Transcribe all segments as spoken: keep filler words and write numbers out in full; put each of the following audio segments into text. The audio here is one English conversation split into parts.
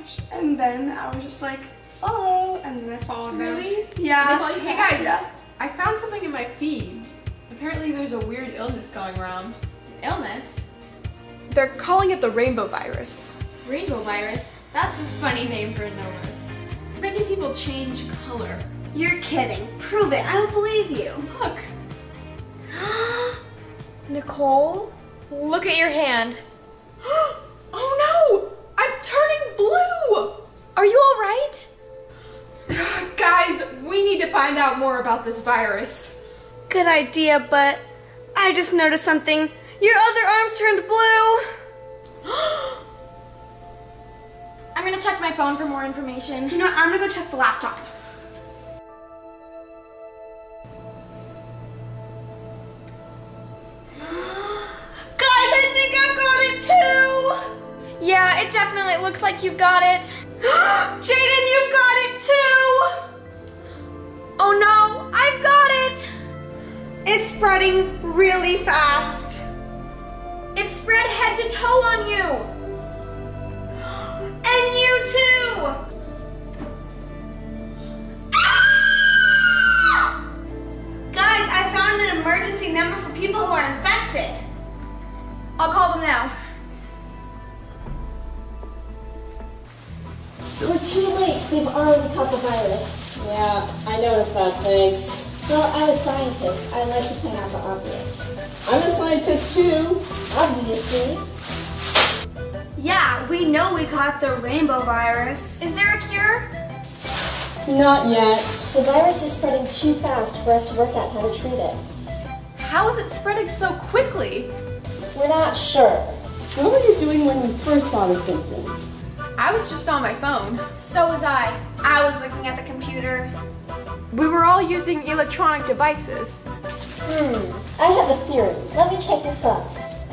gosh. And then I was just like, follow, and then I followed them. Really? Yeah. Hey guys, yeah. I found something in my feed. Apparently there's a weird illness going around. Illness? They're calling it the rainbow virus. Rainbow virus? That's a funny name for an illness. It's making people change color. You're kidding. Prove it. I don't believe you. Look. Nicole? Look at your hand. Oh no! I'm turning blue! Are you all right? Guys, we need to find out more about this virus. Good idea, but I just noticed something. Your other arms turned blue. I'm gonna check my phone for more information. You know what? I'm gonna go check the laptop. Guys, I think I've got it too! Yeah, it definitely looks like you've got it. Jaden, you've got it too! Oh no, I've got it! It's spreading really fast. It spread head to toe on you! And you too! Ah! Guys, I found an emergency number for people who are infected. I'll call them now. We're too late. They've already caught the virus. Yeah, I noticed that, thanks. Well, I'm a scientist. I like to point out the obvious. I'm a scientist too. Obviously. Yeah, we know we caught the rainbow virus. Is there a cure? Not yet. The virus is spreading too fast for us to work out how to treat it. How is it spreading so quickly? We're not sure. What were you doing when you first saw the symptoms? I was just on my phone. So was I. I was looking at the computer. We were all using electronic devices. Hmm. I have a theory. Let me check your phone.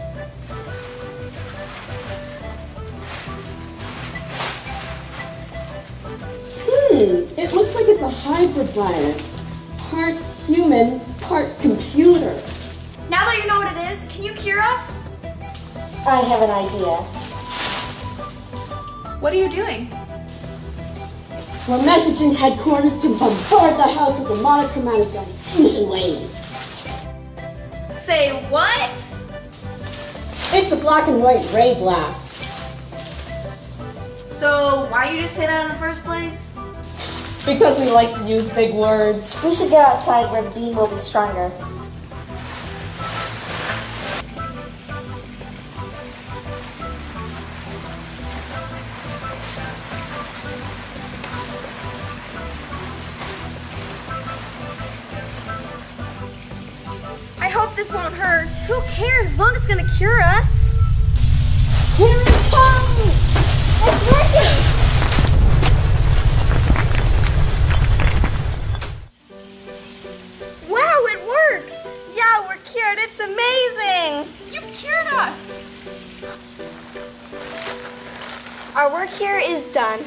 Hmm, it looks like it's a hybrid virus. Part human, part computer. Now that you know what it is, can you cure us? I have an idea. What are you doing? We're messaging headquarters to bombard the house with a monochromatic diffusion wave. Say what? It's a black and white ray blast. So why did you just say that in the first place? Because we like to use big words. We should go outside where the beam will be stronger. I hope this won't hurt. Who cares as long as it's gonna cure us? Here it comes! It's working! Wow, it worked! Yeah, we're cured. It's amazing! You cured us! Our work here is done.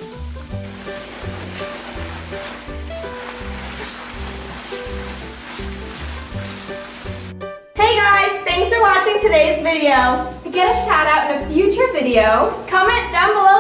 Hey guys, thanks for watching today's video. To get a shout out in a future video, comment down below